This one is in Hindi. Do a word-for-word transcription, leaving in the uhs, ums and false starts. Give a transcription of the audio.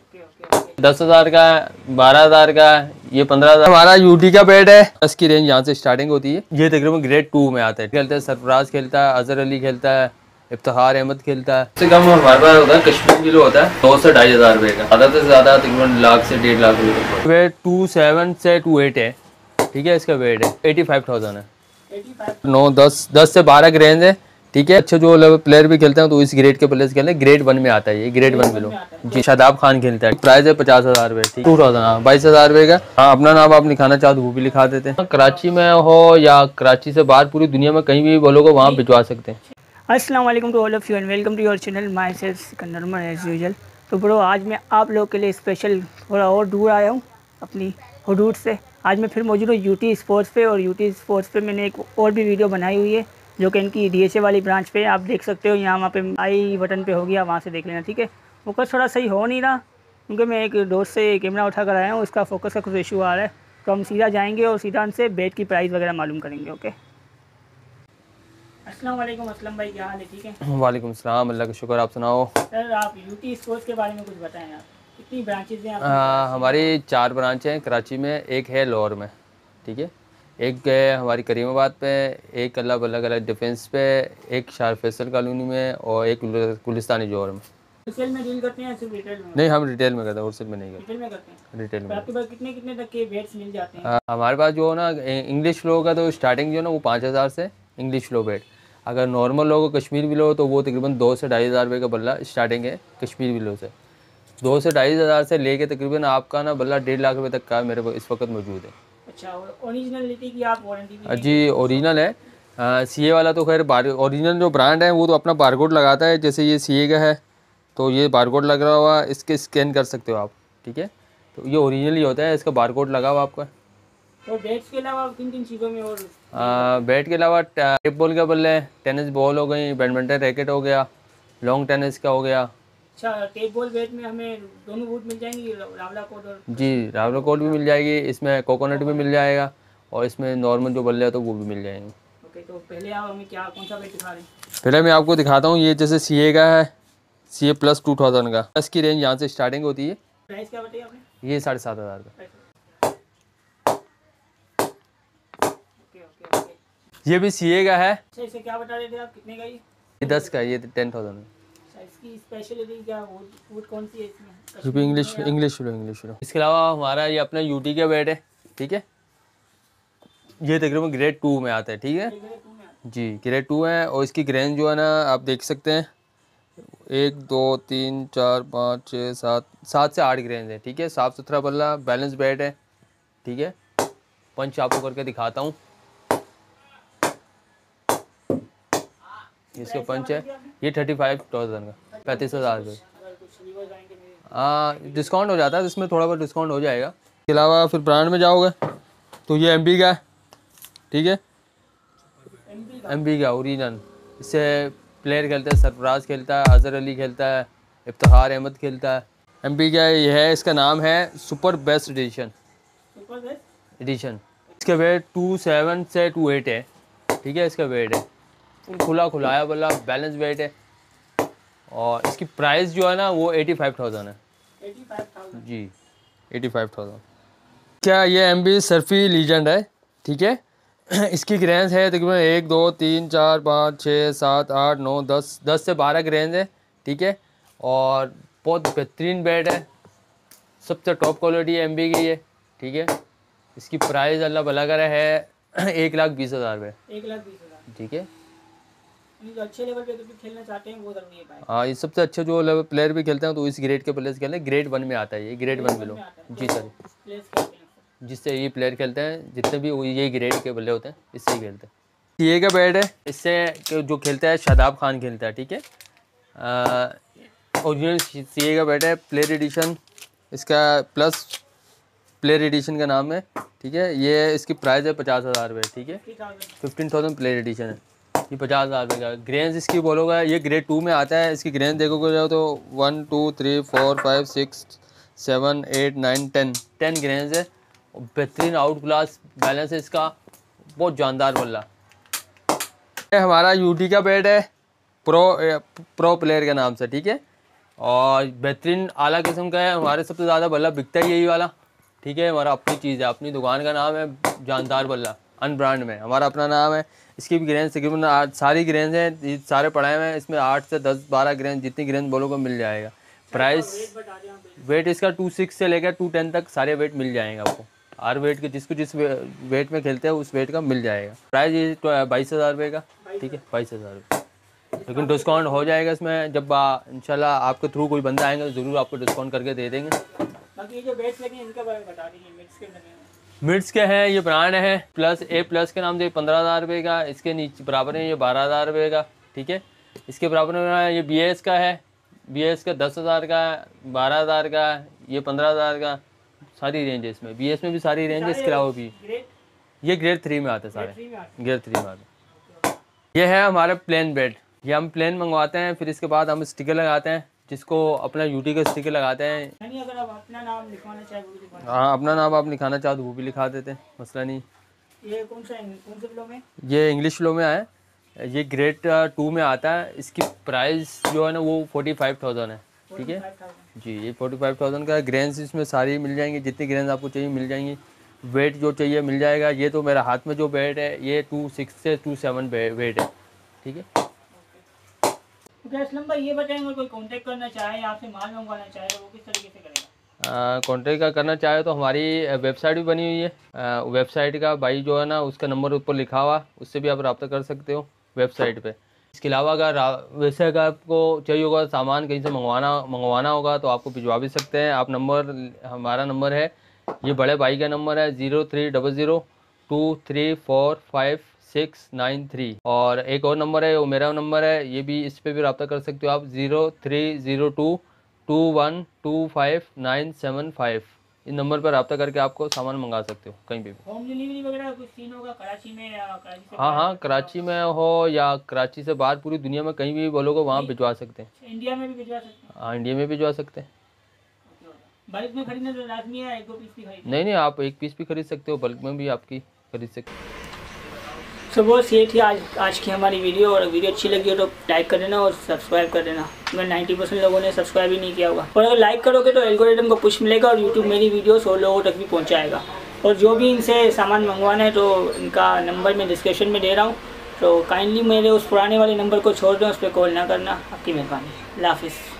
दस हजार का है, बारह हजार का है, ये पंद्रह हजार। हमारा यूटी का बैट है, इसकी रेंज यहाँ से स्टार्टिंग होती है। ये तकरीबन ग्रेड टू में आता है। खेलते हैं सरफराज खेलता है, अजहर अली खेलता है, इफ्तिखार अहमद खेलता है। इससे कम हमारे पास होता है कश्मीर किलो होता है दो से ढाई हजार रुपये का, ज़्यादा से ज़्यादा तकरीबन लाख से डेढ़ लाख रुपये तक। वेट टू सेवन से टू एट है, ठीक है। इसका वेट है एटी फाइव थाउजेंड है। नौ दस दस से बारह की रेंज है, ठीक है। अच्छे जो प्लेयर भी खेलते हैं तो इस ग्रेड के प्लेयर्स खेलते हैं। ग्रेड वन में आता है ये, grade one below ji. Shadab Khan खेलता है, प्राइस है पचास हजार रुपये, टू थाउजेंड हाँ बाईस हजार रुपये का। हाँ अपना नाम आप लिखाना चाहो तो वो भी लिखा देते हैं। कराची में हो या कराची से बाहर पूरी दुनिया में कहीं भी बोलोगे वहाँ भिजवा सकते हैं। अस्सलाम वालेकुम to all of you and welcome to your channel myself Sikandar Umar as usual. तो ब्रो आज मैं आप लोगों के लिए स्पेशल थोड़ा और दूर आया हूँ अपनी हुदूद से। आज मैं फिर मौजूद हूँ यूटी स्पोर्ट्स पे, और यूटी स्पोर्ट्स पे मैंने एक और भी वीडियो बनाई हुई है जो कि इनकी डीएचए वाली ब्रांच पे आप देख सकते हो। यहाँ वहाँ पे आई बटन पे हो गया, वहाँ से देख लेना, ठीक है। फोकस थोड़ा सही हो नहीं रहा क्योंकि मैं एक दोस्त से कैमरा उठा कर आया हूँ, उसका फोकस का कुछ इशू आ रहा है। तो हम सीधा जाएंगे और सीधा उनसे बैट की प्राइस वगैरह मालूम करेंगे। ओके, अस्सलाम वालेकुम असलम भाई, क्या हाल है? ठीक है। वालेकुम सलाम, अल्लाह का शुक्र। आप सुनाओ। सर आप यूटी स्पोर्ट्स के बारे में कुछ बताएं। आप कितनी ब्रांचेज हैं? आ, हमारी चार ब्रांच हैं कराची में, एक है लाहौर में, ठीक है। एक है हमारी करीमाबाद पे, एक अलग अलग अलग डिफेंस पे, एक शार फैसल कॉलोनी में, और एक गुलिस्तानी जौहर में। होलसेल में डील करते हैं सिर्फ रिटेल में? नहीं, हम रिटेल में करते हैं, होलसेल में नहीं करते। रिटेल में करते हैं। रिटेल में। आपके पास कितने कितने तक के बैट्स मिल जाते हैं? आ, हमारे पास जो है ना इंग्लिश लो का तो स्टार्टिंग जो है ना वो पाँच हज़ार से इंग्लिश लो बैट। अगर नॉर्मल लो कश्मीर भी लो तो वो तकरीबन दो से ढाई हज़ार रुपये का बल्ला स्टार्टिंग है कश्मीर भी लो से। दो से ढाई हज़ार से लेके तकरीबन आपका ना बल्ला डेढ़ लाख रुपए तक का मेरे को इस वक्त मौजूद है। अच्छा, और ओरिजिनलिटी की आप वारंटी भी? जी ओरिजिनल है। सीए वाला तो खैर बार ओरिजिनल जो ब्रांड है वो तो अपना बारकोड लगाता है। जैसे ये सीए का है तो ये बारकोड लग रहा हुआ, इसके स्कैन कर सकते हो आप, ठीक है। तो ये ओरिजिनल ही होता है, इसका बारकोड लगा हुआ आपका। और बैट्स के अलावा किन किन चीज़ों में? और बैट के अलावा टेप बॉल के बल्ले, टेनिस बॉल हो गई, बैडमिंटन रैकेट हो गया, लॉन्ग टेनिस का हो गया। अच्छा, टेप बॉल बैट में हमें दोनों बूट मिल जाएंगी, रावला कोट और? जी रावला कोट भी मिल जाएगी, इसमें कोकोनट भी मिल जाएगा, और इसमें नॉर्मल जो बल्ले हैं तो वो भी मिल जाएंगे। ओके, तो पहले आप हमें क्या कौन सा बैट दिखा रहे हैं? पहले मैं आपको दिखाता हूँ। ये जैसे सी ए का है, C A plus two thousand का, इसकी रेंज यहाँ से स्टार्टिंग होती है। प्राइस क्या बताइए आपने? ये साढ़े सात हज़ार का। ये भी सी ए का है। अच्छा, इसे क्या बता रहे थे आप, कितने का? ये दस का, ये टेन थाउजेंड। इसकी स्पेशलिटी क्या, वुड कौन सी है इसमें? रुपये English English willow English willow. इसके अलावा हमारा ये अपना यूटी का बैट है, ठीक है। ये तकरीबन ग्रेड टू में आता है, ठीक है जी, ग्रेड टू है। और इसकी ग्रेन जो है ना आप देख सकते हैं, एक दो तीन चार पाँच छः सात सात से आठ ग्रेन है, ठीक है। साफ़ सुथरा बल्ला, बैलेंस बैट है, ठीक है। पंच आपको करके दिखाता हूँ। इसका पंच है, ये थर्टी फाइव थाउजेंड का, पैंतीस हज़ार रुपये। हाँ डिस्काउंट हो जाता है, इसमें थोड़ा बहुत डिस्काउंट हो जाएगा। इसके अलावा फिर ब्रांड में जाओगे तो ये एम बी का है, ठीक है। एम बी का ओरिजिनल। इससे प्लेयर खेलते हैं, सरफराज खेलता है, अजहर अली खेलता है, इफ्तिखार अहमद खेलता है। एम बी का ये है, इसका नाम है super best edition. Super best edition. इसका वेट टू सेवन से टू एट है, ठीक है। इसका वेट है खुला खुलाया वाला बैलेंस वेट है। और इसकी प्राइस जो है ना वो एटी फाइव थाउजेंड है। Eighty five thousand ji eighty five thousand. क्या ये एम बी सर्फी लीजेंड है, ठीक है। इसकी ग्रेंज है तकरीबन एक दो तीन चार पाँच छः सात आठ नौ दस दस से बारह ग्रेंज है, ठीक है। और बहुत बेहतरीन बैट है, सबसे टॉप क्वालिटी है एम बी की ये, ठीक है। इसकी प्राइस अल्लाह भला करे है एक लाख बीस हज़ार रुपये। एक लाख बीस हज़ार ठीक है। जो अच्छे लेवल पे क्रिकेट खेलना चाहते हैं वो जरूरी है भाई। हाँ ये सबसे अच्छे जो लेवल प्लेयर भी खेलते हैं तो इस ग्रेड के प्लेयर्स खेलते हैं। ग्रेड वन में आता है ये, grade one below ji sir. जिससे ये प्लेयर खेलते हैं, जितने भी ये ग्रेड के बल्ले होते हैं इससे ही खेलते हैं। सीए का बैट है, इससे जो खेलता है शादाब खान खेलता है, ठीक है। ओरिजिनल सीए का बैट है, प्लेयर एडिशन इसका प्लस प्लेयर एडिशन का नाम है, ठीक है। ये इसकी प्राइस है पचास हज़ार रुपये, ठीक है। फिफ्टीन थाउजेंड प्लेयर एडिशन है, ये पचास हज़ार रुपये का। ग्रेन्स इसकी बोलोगा ये ग्रेड टू में आता है। इसकी ग्रेन देखोगे जाओ तो one two three four five six seven eight nine ten ten grains है। बेहतरीन आउट क्लास बैलेंस है इसका, बहुत जानदार बल्ला। हमारा यूटी का बैट है प्रो प्रो प्लेयर के नाम से, ठीक है। और बेहतरीन आला किस्म का है। हमारे सबसे ज़्यादा बल्ला बिकता है यही वाला, ठीक है। हमारा अपनी चीज़ है, अपनी दुकान का नाम है जानदार बल्ला, अन ब्रांड में हमारा अपना नाम है। इसकी भी ग्रेंज तकरीबन आठ सारी ग्रेंज हैं, ये सारे पड़े हुए हैं। इसमें आठ से दस बारह ग्रेंज, जितनी ग्रेंज बोलोगे मिल जाएगा। प्राइस वेट इसका टू सिक्स से लेकर टू टेन तक सारे वेट मिल जाएंगे आपको। हर वेट के जिसको जिस वेट में खेलते हैं उस वेट का मिल जाएगा। प्राइस ये तो बाईस हज़ार रुपये का, ठीक है, बाईस हज़ार रुपये। लेकिन डिस्काउंट हो जाएगा इसमें, जब इंशाल्लाह आपके थ्रू कोई बंदा आएंगे तो ज़रूर आपको डिस्काउंट करके दे देंगे। बाकी ये जो वेट्स लगे इनके बारे में बता दीजिए। मिट्स के लगे मिट्स के हैं, ये ब्रांड है प्लस ए प्लस के नाम से पंद्रह हज़ार रुपये का। इसके नीचे बराबर है ये बारह हज़ार रुपये का, ठीक है। इसके बराबर में ये बी एस का है, बी एस का दस हज़ार का, बारह हज़ार का, ये पंद्रह हज़ार का, सारी रेंज है इसमें। बी एस में भी सारी रेंज है, इसके अलावा भी ये ग्रेड थ्री में आते हैं सारे, ग्रेड थ्री में आते हैं। ये है हमारा प्लेन बेड, ये हम प्लेन मंगवाते हैं, फिर इसके बाद हम स्टिकर लगाते हैं, जिसको अपना यूटी का स्टिकर लगाते हैं। नहीं, अगर आप अपना नाम लिखवाना चाहे वो भी लिखवा, हाँ अपना नाम आप लिखाना चाहो तो वो भी लिखा देते हैं, मसला नहीं। ये कौन सा कौन से फ्लो में? ये इंग्लिश फ्लो में है, ये ग्रेड टू में आता है। इसकी प्राइस जो है ना वो फोर्टी फाइव थाउजेंड है, ठीक है जी। ये फोर्टी फाइव थाउजेंड का ग्रेन्स इसमें सारी मिल जाएंगी, जितनी ग्रेन्स आपको चाहिए मिल जाएंगी। वेट जो चाहिए मिल जाएगा। ये तो मेरा हाथ में जो वेट है ये टू सिक्स से टू सेवन वेट है, ठीक है। असलम भाई ये बताएंगे, कोई कांटेक्ट करना चाहे, आपसे माल मंगवाना चाहे तो वो किस तरीके से करेगा? कांटेक्ट का करना चाहे तो हमारी वेबसाइट भी बनी हुई है। वेबसाइट का भाई जो है ना उसका नंबर ऊपर लिखा हुआ, उससे भी आप रब्ता कर सकते हो वेबसाइट पे। इसके अलावा अगर वैसे अगर आपको चाहिए होगा सामान कहीं से मंगवाना मंगवाना होगा तो आपको भिजवा भी सकते हैं आप। नंबर हमारा नंबर है, ये बड़े भाई का नंबर है zero three double zero two three four five six nine three. और एक और नंबर है वो मेरा नंबर है, ये भी इस पर भी रब्ता कर सकते हो आप, zero three zero two two one two five nine seven five. इन नंबर पर रब्ता करके आपको सामान मंगा सकते हो कहीं भी। होम डिलीवरी वगैरह कुछ सीन होगा कराची में या कराची से? हाँ हाँ, कराची में हो या कराची से बाहर पूरी दुनिया में कहीं भी बोलोगे वहाँ भिजवा सकते हैं। इंडिया में भी भिजवा सकते हैं? हाँ इंडिया में भिजवा सकते हैं। बल्क में खरीदना तो लाजमी है, एक दो पीस भी खरीद? नहीं नहीं, आप एक पीस भी खरीद सकते हो, बल्क में भी आपकी खरीद सकते हो। सो बस ये थी आज आज की हमारी वीडियो। और वीडियो अच्छी लगी हो तो लाइक कर देना और सब्सक्राइब कर देना। मैं नाइन्टी परसेंट लोगों ने सब्सक्राइब ही नहीं किया होगा। और अगर लाइक करोगे तो एल्गोरिथम को पुश मिलेगा और यूट्यूब मेरी वीडियोस और लोगों तक भी पहुंचाएगा। और जो भी इनसे सामान मंगवाना है तो इनका नंबर मैं डिस्क्रिप्शन में दे रहा हूँ, तो काइंडली मेरे उस पुराने वाले नंबर को छोड़ दें, उस पर कॉल ना करना। आपकी मेहरबानी। अल्लाह हाफिज़।